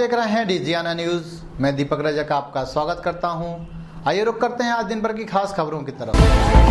देख रहे हैं डिजियाना न्यूज। मैं दीपक रजक आपका स्वागत करता हूं। आइए रुक करते हैं आज दिन भर की खास खबरों की तरफ।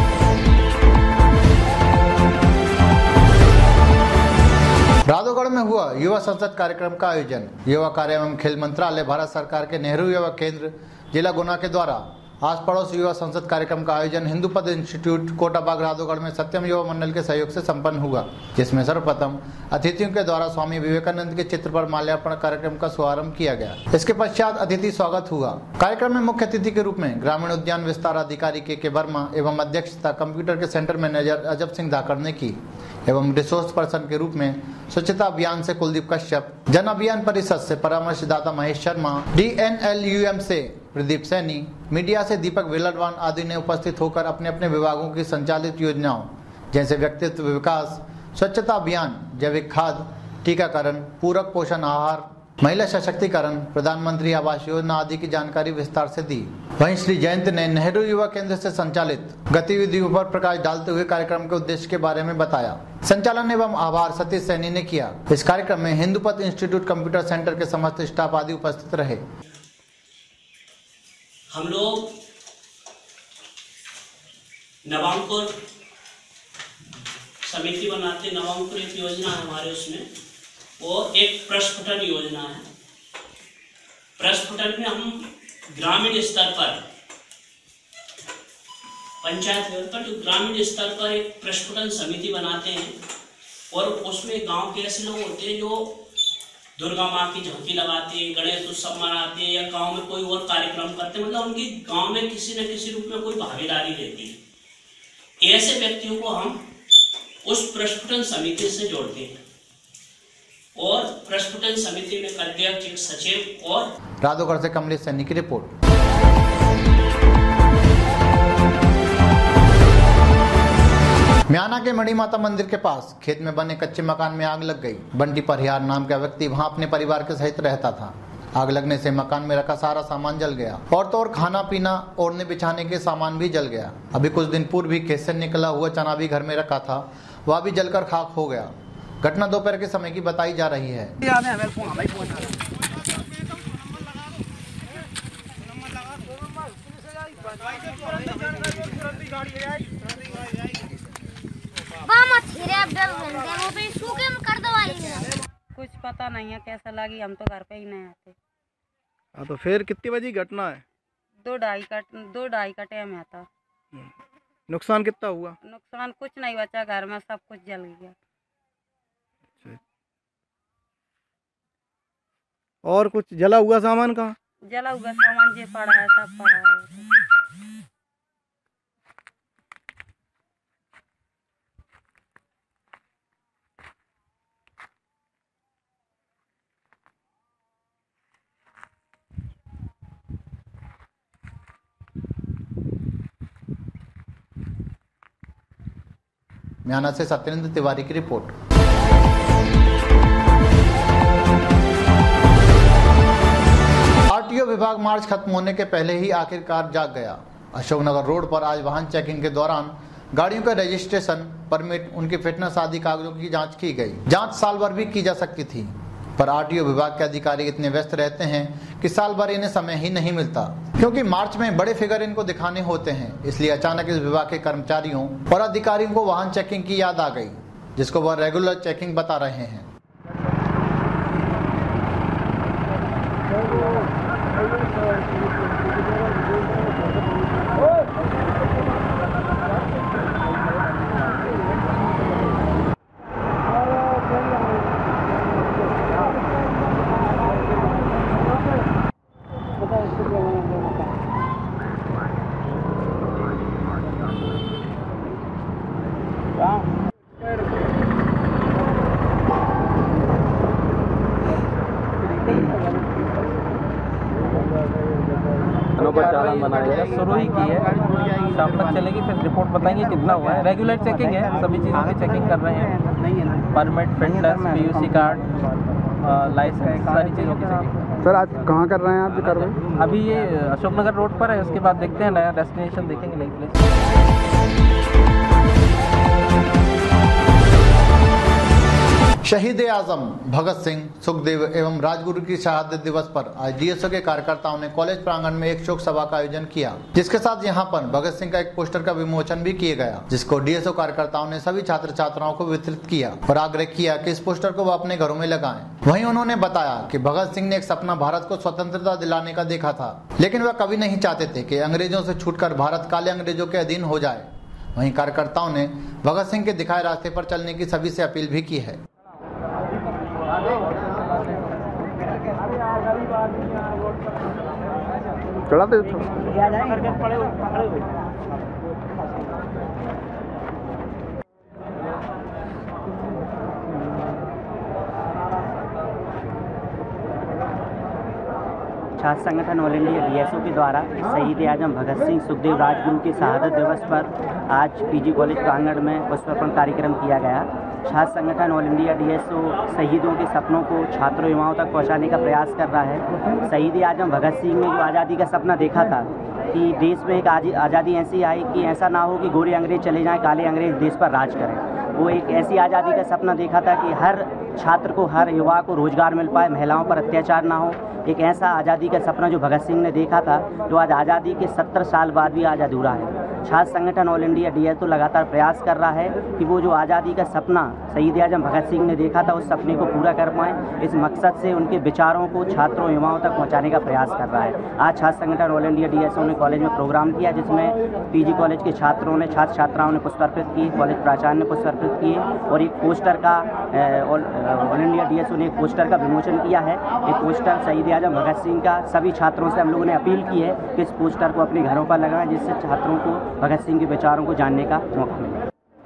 राधोगढ़ में हुआ युवा संसद कार्यक्रम का आयोजन। युवा कार्य एवं खेल मंत्रालय, भारत सरकार के नेहरू युवा केंद्र जिला गुना के द्वारा आस पड़ोस युवा संसद कार्यक्रम का आयोजन हिंदूपद इंस्टीट्यूट कोटाबाग राधोगढ़ में सत्यम युवा मंडल के सहयोग से संपन्न हुआ, जिसमें सर्वप्रथम अतिथियों के द्वारा स्वामी विवेकानंद के चित्र पर माल्यार्पण कार्यक्रम का शुभारंभ किया गया। इसके पश्चात अतिथि स्वागत हुआ। कार्यक्रम में मुख्य अतिथि के रूप में ग्रामीण उद्यान विस्तार अधिकारी के वर्मा एवं अध्यक्षता कंप्यूटर के सेंटर मैनेजर अजब सिंह धाकड़ ने की एवं रिसोर्स पर्सन के रूप में स्वच्छता अभियान से कुलदीप कश्यप, जन अभियान परिषद से परामर्शदाता महेश शर्मा, DNLUM से प्रदीप सैनी, मीडिया से दीपक विलडवान आदि ने उपस्थित होकर अपने अपने विभागों की संचालित योजनाओं जैसे व्यक्तित्व विकास, स्वच्छता अभियान, जैविक खाद, टीकाकरण, पूरक पोषण आहार, महिला सशक्तिकरण, प्रधानमंत्री आवास योजना आदि की जानकारी विस्तार से दी। वहीं श्री जयंत ने नेहरू युवा केंद्र से संचालित गतिविधियों पर प्रकाश डालते हुए कार्यक्रम के उद्देश्य के बारे में बताया। संचालन एवं आभार सतीश सैनी ने किया। इस कार्यक्रम में हिंदूपद इंस्टीट्यूट कंप्यूटर सेंटर के समस्त स्टाफ आदि उपस्थित रहे। हम लोग नवांकुर समिति बनाते, नवांकुर एक योजना है हमारे उसमें, वो एक प्रस्फुटन योजना है। प्रस्फुटन में हम ग्रामीण स्तर पर, पंचायत लेवल पर ग्रामीण स्तर पर एक प्रस्फुटन समिति बनाते हैं और उसमें गांव के ऐसे लोग होते हैं जो दुर्गा माँ की झांकी लगाते हैं, गणेश उत्सव मनाते हैं या गांव में कोई और कार्यक्रम करते हैं, मतलब उनकी गांव में किसी न किसी रूप में कोई भागीदारी रहती है। ऐसे व्यक्तियों को हम उस प्रस्फुटन समिति से जोड़ते हैं और प्रस्फुटन समिति में अध्यक्ष, एक सचिव और राधोगढ़ से कमलेश सैनी की रिपोर्ट। म्याना के मणि माता मंदिर के पास खेत में बने कच्चे मकान में आग लग गई। बंटी परिहार नाम का व्यक्ति वहां अपने परिवार के सहित रहता था। आग लगने से मकान में रखा सारा सामान जल गया और तो और खाना पीना, ओढ़ने बिछाने के सामान भी जल गया। अभी कुछ दिन पूर्व भी खेत से निकला हुआ चना भी घर में रखा था, वह भी जलकर खाक हो गया। घटना दोपहर के समय की बताई जा रही है। कुछ पता नहीं है कैसा लगी, हम तो घर पे ही नहीं आते। हाँ, तो फिर कितनी बजे घटना है? 2-2:30 का टाइम है था। नुकसान कितना हुआ? नुकसान कुछ नहीं बचा, घर में सब कुछ जल गया। और कुछ जला हुआ सामान कहाँ? जला हुआ सामान जो पड़ा है सब पड़ा है। म्याना से सत्येंद्र तिवारी की रिपोर्ट। आरटीओ विभाग मार्च खत्म होने के पहले ही आखिरकार जाग गया। अशोकनगर रोड पर आज वाहन चेकिंग के दौरान गाड़ियों का रजिस्ट्रेशन, परमिट, उनकी फिटनेस आदि कागजों की जांच की गई। जांच साल भर भी की जा सकती थी, पर आरटीओ विभाग के अधिकारी इतने व्यस्त रहते हैं कि साल भर इन्हें समय ही नहीं मिलता, क्योंकि मार्च में बड़े फिगर इनको दिखाने होते हैं। इसलिए अचानक इस विभाग के कर्मचारियों और अधिकारियों को वाहन चेकिंग की याद आ गई, जिसको वह रेगुलर चेकिंग बता रहे हैं। चालान बनाया है, शुरू ही की है, शाम तक चलेगी, फिर रिपोर्ट बताएंगे कितना हुआ है। रेगुलर चेकिंग है, सभी चीज़ों की चेकिंग कर रहे हैं, permit, fitness, PUC card, licence, सारी चीज़ों की चेकिंग। सर आज कहाँ कर रहे हैं आप कार्रवाई? अभी ये अशोकनगर रोड पर है, उसके बाद देखते हैं, नया डेस्टिनेशन देखेंगे, नई प्लेस। शहीद आजम भगत सिंह, सुखदेव एवं राजगुरु की शहादत दिवस पर आज डीएसओ के कार्यकर्ताओं ने कॉलेज प्रांगण में एक शोक सभा का आयोजन किया, जिसके साथ यहां पर भगत सिंह का एक पोस्टर का विमोचन भी किया गया, जिसको डीएसओ कार्यकर्ताओं ने सभी छात्र छात्राओं को वितरित किया और आग्रह किया कि इस पोस्टर को वो अपने घरों में लगाएं। वहीं उन्होंने बताया कि भगत सिंह ने एक सपना भारत को स्वतंत्रता दिलाने का देखा था, लेकिन वह कभी नहीं चाहते थे कि अंग्रेजों से छूटकर भारत काले अंग्रेजों के अधीन हो जाए। वहीं कार्यकर्ताओं ने भगत सिंह के दिखाए रास्ते पर चलने की सभी से अपील भी की है। चढ़ाते छात्र संगठन ऑल इंडिया डीएसओ के द्वारा शहीद आजम भगत सिंह, सुखदेव, राजगुरु के शहादत दिवस पर आज पीजी कॉलेज प्रांगण में पुष्पार्पण कार्यक्रम किया गया। छात्र संगठन ऑल इंडिया डीएसओ शहीदों के सपनों को छात्रों युवाओं तक पहुंचाने का प्रयास कर रहा है। शहीद आजम भगत सिंह ने जो आज़ादी का सपना देखा था कि देश में एक आज़ादी ऐसी आई कि ऐसा ना हो कि गोरे अंग्रेज चले जाएं, काले अंग्रेज देश पर राज करें। वो एक ऐसी आज़ादी का सपना देखा था कि हर छात्र को, हर युवा को रोजगार मिल पाए, महिलाओं पर अत्याचार ना हो। एक ऐसा आज़ादी का सपना जो भगत सिंह ने देखा था, जो आज आज़ादी के 70 साल बाद भी आज अधूरा है। छात्र संगठन ऑल इंडिया डीएसओ लगातार प्रयास कर रहा है कि वो जो आज़ादी का सपना शहीद आजम भगत सिंह ने देखा था, उस सपने को पूरा कर पाएँ। इस मकसद से उनके विचारों को छात्रों युवाओं तक पहुँचाने का प्रयास कर रहा है। आज छात्र संगठन ऑल इंडिया डीएसओ ने कॉलेज में प्रोग्राम किया, जिसमें पीजी कॉलेज के छात्रों ने, छात्र छात्राओं ने पुष्प अर्पित किए, कॉलेज प्राचार्य ने पुष्प अर्पित किए और एक पोस्टर का ऑल इंडिया डीएसओ ने एक पोस्टर का विमोचन किया है। एक पोस्टर शहीद आजम भगत सिंह का सभी छात्रों से हम लोगों ने अपील की है कि इस पोस्टर को अपने घरों पर लगाएं, जिससे छात्रों को भगत सिंह के विचारों को जानने का मौका मिले।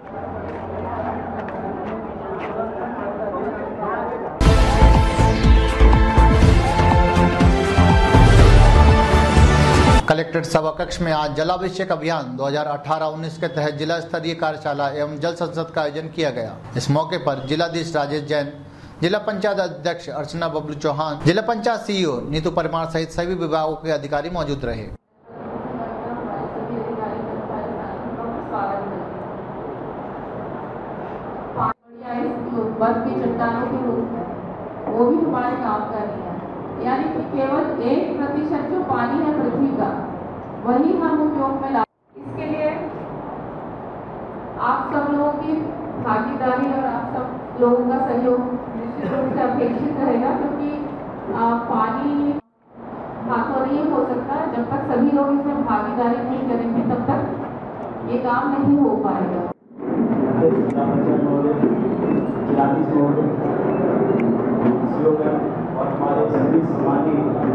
कलेक्ट्रेट सभा कक्ष में आज जलाभिषेक अभियान 2018-19 के तहत जिला स्तरीय कार्यशाला एवं जल संसद का आयोजन किया गया। इस मौके पर जिलाधीश राजेश जैन, जिला पंचायत अध्यक्ष अर्चना बबलू चौहान, जिला पंचायत सीईओ नीतू परमार सहित सभी विभागों के अधिकारी मौजूद रहे। बर्फ की चट्टानों के रूप में वो भी हमारे काम कर रही है, यानी कि केवल 1% जो पानी है पृथ्वी का, वही हम उपयोग में ला। इसके लिए आप सब लोगों की भागीदारी और आप सब लोगों का सहयोग निश्चित रूप से अपेक्षित रहेगा, क्योंकि पानी हाथों नहीं हो सकता। जब तक सभी लोग इसमें भागीदारी नहीं करेंगे, तब तक ये काम नहीं हो पाएगा। और हमारे सभी समाजी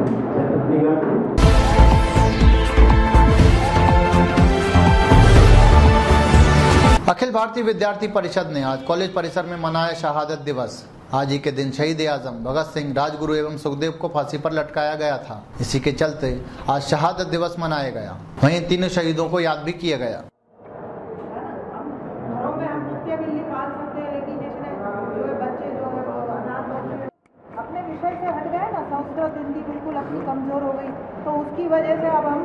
अखिल भारतीय विद्यार्थी परिषद ने आज कॉलेज परिसर में मनाया शहादत दिवस। आज ही के दिन शहीद आजम भगत सिंह, राजगुरु एवं सुखदेव को फांसी पर लटकाया गया था। इसी के चलते आज शहादत दिवस मनाया गया। वहीं तीनों शहीदों को याद भी किया गया। संस्कृत हिंदी बिल्कुल अपनी कमजोर हो गई, तो उसकी वजह से अब हम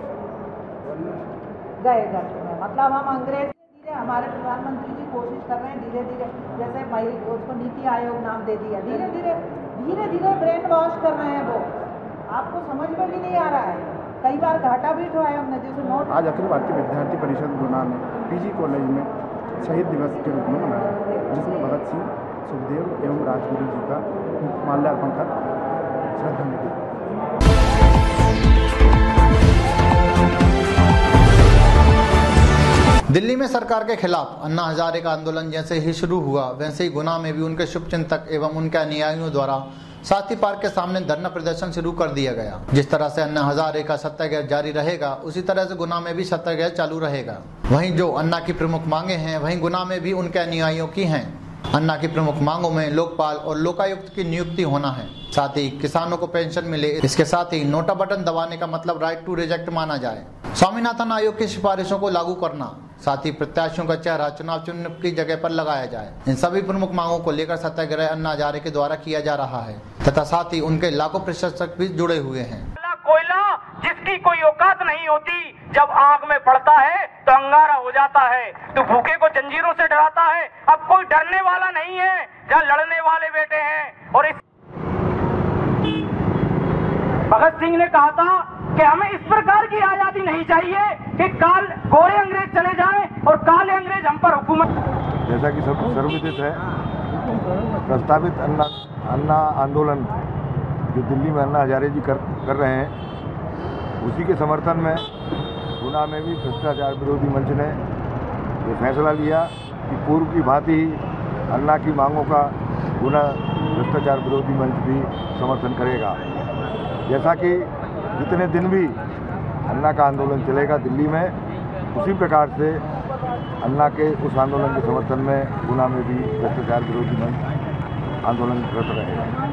गए करते हैं। मतलब हम अंग्रेज धीरे, हमारे प्रधानमंत्री जी कोशिश कर रहे हैं धीरे धीरे, जैसे उसको नीति आयोग नाम दे दिया, धीरे धीरे ब्रेन वॉश कर रहे हैं। वो आपको समझ में भी नहीं आ रहा है। कई बार घाटा भी उठाया हमने, जैसे नोट। आज अखिल भारतीय विद्यार्थी परिषद गुना ने पीजी कॉलेज में शहीद दिवस के रूप में मनाया, जिसमें भगत सिंह, सुखदेव एवं राजगुरु जी का माल्यार्पण कर श्रद्धांजलि। दिल्ली में सरकार के खिलाफ अन्ना हजारे का आंदोलन जैसे ही शुरू हुआ, वैसे ही गुना में भी उनके शुभचिंतक एवं उनके अनुयायियों द्वारा साथी पार्क के सामने धरना प्रदर्शन शुरू कर दिया गया। जिस तरह से अन्ना हजारे का सत्याग्रह जारी रहेगा, उसी तरह से गुना में भी सत्याग्रह चालू रहेगा। वहीं जो अन्ना की प्रमुख मांगे हैं, वहीं गुना में भी उनके अनुयायियों की हैं। अन्ना की प्रमुख मांगों में लोकपाल और लोकायुक्त की नियुक्ति होना है, साथ ही किसानों को पेंशन मिले। इसके साथ ही नोटा बटन दबाने का मतलब राइट टू रिजेक्ट माना जाए, स्वामीनाथन आयोग की सिफारिशों को लागू करना, साथ ही प्रत्याशियों का चेहरा चुनाव चिन्ह की जगह पर लगाया जाए। इन सभी प्रमुख मांगों को लेकर सत्याग्रह अन्ना हजारे के द्वारा किया जा रहा है तथा साथ ही उनके लाखों प्रशंसक भी जुड़े हुए हैं। कोयला जिसकी उसकी कोई औकात नहीं होती, जब आंख में पड़ता है तो अंगारा हो जाता है। तू भूखे को जंजीरों से डराता है, अब कोई डरने वाला नहीं है, जहाँ लड़ने वाले बैठे हैं। और इस भगत सिंह ने कहा था कि हमें इस प्रकार की आजादी नहीं चाहिए कि काल गोरे अंग्रेज चले जाएं और काले अंग्रेज हम पर हुकूमत। जैसा कि सब सर्वविदित है, प्रस्तावित अन्ना आंदोलन जो दिल्ली में अन्ना हजारे जी कर रहे हैं, उसी के समर्थन में गुना में भी भ्रष्टाचार विरोधी मंच ने ये फैसला लिया कि पूर्व की भांति ही अन्ना की मांगों का गुना भ्रष्टाचार विरोधी मंच भी समर्थन करेगा। जैसा कि जितने दिन भी अन्ना का आंदोलन चलेगा दिल्ली में, उसी प्रकार से अन्ना के उस आंदोलन के समर्थन में गुना में भी भ्रष्टाचार विरोधी मंच आंदोलन करते रहेगा।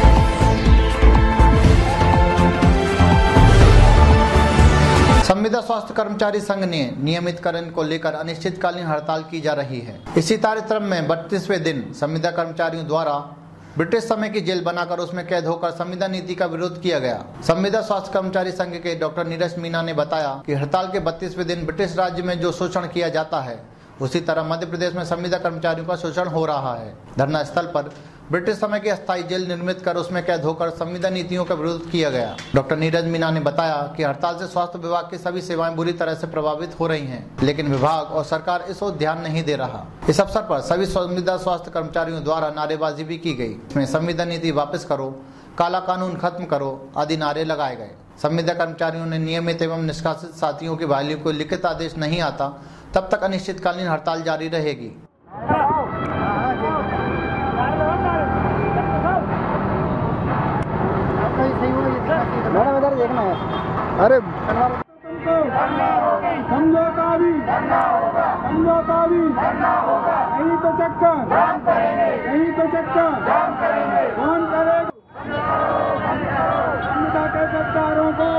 संविदा स्वास्थ्य कर्मचारी संघ ने नियमितकरण को लेकर अनिश्चितकालीन हड़ताल की जा रही है। इसी कार्यक्रम में 32वें दिन संविदा कर्मचारियों द्वारा ब्रिटिश समय की जेल बनाकर उसमें कैद होकर संविदा नीति का विरोध किया गया। संविदा स्वास्थ्य कर्मचारी संघ के डॉक्टर नीरज मीना ने बताया कि हड़ताल के 32वें दिन ब्रिटिश राज्य में जो शोषण किया जाता है, उसी तरह मध्य प्रदेश में संविदा कर्मचारियों का शोषण हो रहा है। धरना स्थल पर ब्रिटिश समय की अस्थायी जेल निर्मित कर उसमें कैद होकर संविदा नीतियों का विरोध किया गया। डॉक्टर नीरज मीना ने बताया कि हड़ताल से स्वास्थ्य विभाग की सभी सेवाएं बुरी तरह से प्रभावित हो रही हैं, लेकिन विभाग और सरकार इस ओर ध्यान नहीं दे रहा। इस अवसर पर सभी संविदा स्वास्थ्य कर्मचारियों द्वारा नारेबाजी भी की गई। इसमें संविदा नीति वापस करो, काला कानून खत्म करो आदि नारे लगाए गए। संविदा कर्मचारियों ने नियमित एवं निष्कासित साथियों की बहाली को लिखित आदेश नहीं आता तब तक अनिश्चितकालीन हड़ताल जारी रहेगी। देखना है। अरे समझौता भी नहीं तो चक्कर कौन करेगा? सरकारों को।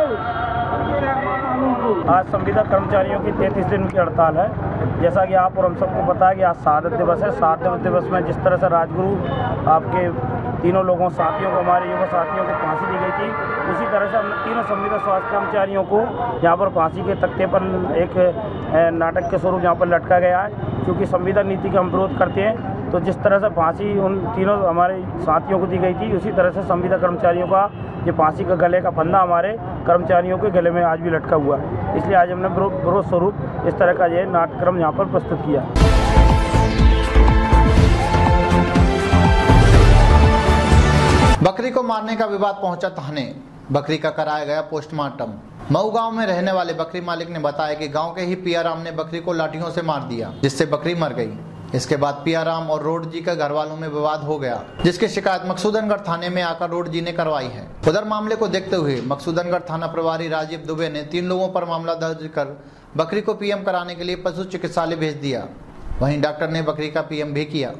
आज संविदा कर्मचारियों की 33 दिन की हड़ताल है। जैसा कि आप और हम सबको पता है कि आज शहादत दिवस है। शहादत दिवस में जिस तरह से राजगुरु आपके तीनों लोगों साथियों को, हमारे युवा साथियों को फांसी दी गई थी, उसी तरह से हम तीनों संविदा स्वास्थ्य कर्मचारियों को यहाँ पर फांसी के तख्ते पर एक नाटक के स्वरूप यहाँ पर लटका गया है। क्योंकि संविदा नीति का हम विरोध करते हैं, तो जिस तरह से फांसी उन तीनों हमारे साथियों को दी गई थी, उसी तरह से संविदा कर्मचारियों का ये फांसी का गले का फंदा हमारे कर्मचारियों के गले में आज भी लटका हुआ है। इसलिए आज हमने विरोध स्वरूप इस तरह का ये नाट्यक्रम यहाँ पर प्रस्तुत किया। बकरी को मारने का विवाद पहुंचा थाने, बकरी का कराया गया पोस्टमार्टम। मऊ गांव में रहने वाले बकरी मालिक ने बताया कि गांव के ही पियाराम ने बकरी को लाठियों से मार दिया, जिससे बकरी मर गई। इसके बाद पियाराम और रोड जी के घर वालों में विवाद हो गया, जिसकी शिकायत मकसूदनगढ़ थाने में आकर रोड जी ने करवाई है। उधर मामले को देखते हुए मकसूदनगढ़ थाना प्रभारी राजीव दुबे ने 3 लोगों पर मामला दर्ज कर बकरी को पीएम कराने के लिए पशु चिकित्सालय भेज दिया। वहीं डॉक्टर ने बकरी का पीएम भी किया।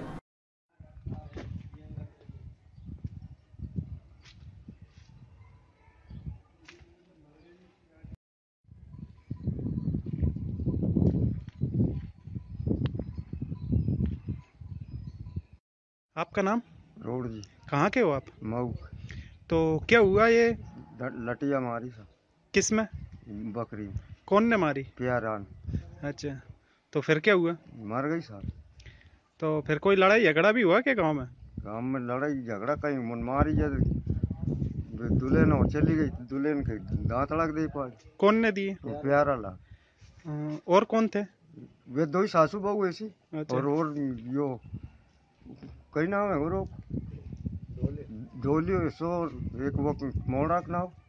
आपका नाम? रोड जी। कहाँ के हो आप? मऊ। तो क्या हुआ ये? लटिया मारी सर। किस में? बकरी। कौन ने मारी? प्यारान। अच्छा, तो फिर क्या हुआ? मर गई सर। तो फिर कोई लड़ाई झगड़ा भी हुआ क्या गांव में? गांव में लड़ाई झगड़ा कहीं मन मारी जब दुल्हन और चली गई, दुल्हन के दांत लग दे पाए। कौन ने दिए? प्यारा ला। और कौन थे? वे 2 ही सासू बहू ऐसी। अच्छा। और यो कई नाम है वो ढोलियो सो एक वो मोड़ा का नाम।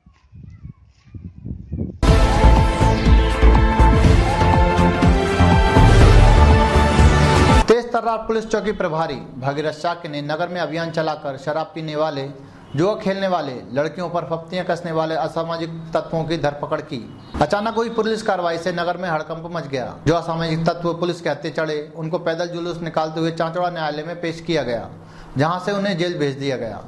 तेज तर्रार पुलिस चौकी प्रभारी भागीरथ शाक्य ने नगर में अभियान चलाकर शराब पीने वाले, जुआ खेलने वाले, लड़कियों पर फप्तियां कसने वाले असामाजिक तत्वों की धरपकड़ की। अचानक हुई पुलिस कार्रवाई से नगर में हड़कंप मच गया। जो असामाजिक तत्व पुलिस के हत्थे चढ़े, उनको पैदल जुलूस निकालते हुए चांचौड़ा न्यायालय में पेश किया गया, जहां से उन्हें जेल भेज दिया गया।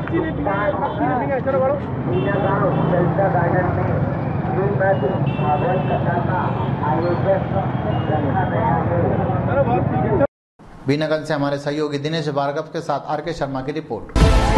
बीनागंज से हमारे सहयोगी दिनेश भार्गव के साथ आर.के. शर्मा की रिपोर्ट।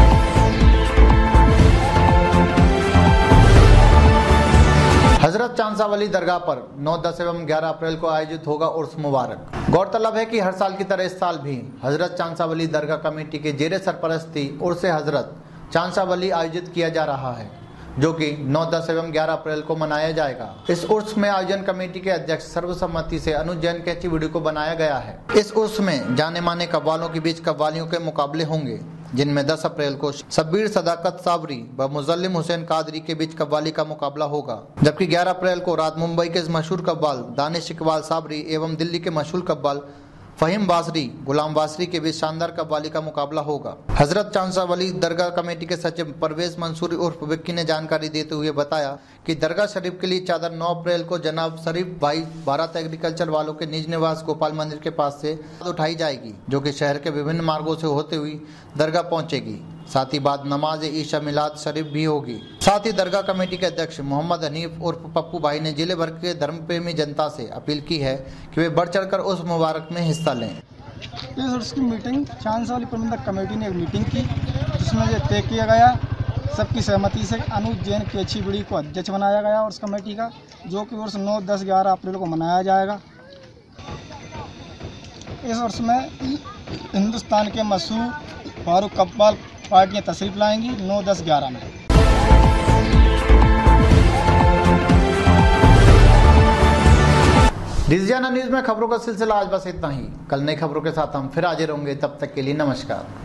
हजरत चांसावली दरगाह पर 9, 10 एवं 11 अप्रैल को आयोजित होगा उर्स मुबारक। गौरतलब है कि हर साल की तरह इस साल भी हजरत चांसावली दरगाह कमेटी के जेरे सरपरस्ती उर्स हजरत चांसावली आयोजित किया जा रहा है, जो कि 9, 10 एवं 11 अप्रैल को मनाया जाएगा। इस उर्स में आयोजन कमेटी के अध्यक्ष सर्वसम्मति से अनुज जैन कैची वीडियो को बनाया गया है। इस उर्स में जाने माने कव्वालों के बीच कव्वालियों के मुकाबले होंगे, जिनमें 10 अप्रैल को शब्बीर सदाकत साबरी व मुजल्लिम हुसैन कादरी के बीच कव्वाली का मुकाबला होगा, जबकि 11 अप्रैल को रात मुंबई के मशहूर कव्वाल दानिश इकबाल साबरी एवं दिल्ली के मशहूर कव्वाल फहीम बासरी गुलाम बासरी के बीच शानदार कव्वाली का मुकाबला होगा। हजरत चांसावली दरगाह कमेटी के सचिव परवेज मंसूरी उर्फ विक्की ने जानकारी देते हुए बताया कि दरगाह शरीफ के लिए चादर 9 अप्रैल को जनाब शरीफ भाई भारत एग्रीकल्चर वालों के निज निवास गोपाल मंदिर के पास से उठाई जाएगी, जो कि शहर के विभिन्न मार्गों से होते हुई दरगाह पहुंचेगी। साथ ही बाद नमाज ईशा मिलाद शरीफ भी होगी। साथ ही दरगाह कमेटी के अध्यक्ष मोहम्मद हनीफ उर्फ पप्पू भाई ने जिले भर के धर्म प्रेमी जनता से अपील की है कि वे बढ़ चढ़कर उस मुबारक में हिस्सा लें। इस उर्स की मीटिंग चांसावली प्रबंधक कमेटी ने एक मीटिंग की, जिसमें यह तय किया गया सबकी सहमति से अनुज जैन कैची वीडियो को अध्यक्ष बनाया गया उर्स कमेटी का, जो कि उर्स 9, 10, 11 अप्रैल को मनाया जाएगा। इस उर्स में हिंदुस्तान के मशहूर फारूक कव्वाल पार्टियां तशरीफ लाएंगी 9, 10, 11 में। डिजियाना न्यूज में खबरों का सिलसिला आज बस इतना ही। कल नई खबरों के साथ हम फिर हाजिर होंगे, तब तक के लिए नमस्कार।